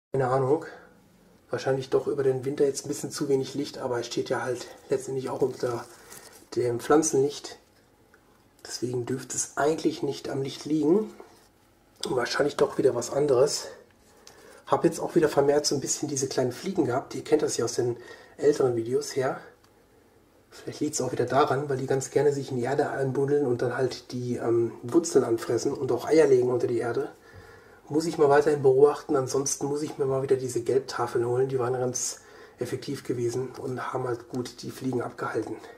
Keine Ahnung. Wahrscheinlich doch über den Winter jetzt ein bisschen zu wenig Licht, aber es steht ja halt letztendlich auch unter dem Pflanzenlicht. Deswegen dürfte es eigentlich nicht am Licht liegen. Und wahrscheinlich doch wieder was anderes. Habe jetzt auch wieder vermehrt so ein bisschen diese kleinen Fliegen gehabt. Ihr kennt das ja aus den älteren Videos her. Vielleicht liegt es auch wieder daran, weil die ganz gerne sich in die Erde einbuddeln und dann halt die Wurzeln anfressen und auch Eier legen unter die Erde. Muss ich mal weiterhin beobachten, ansonsten muss ich mir mal wieder diese Gelbtafeln holen. Die waren ganz effektiv gewesen und haben halt gut die Fliegen abgehalten.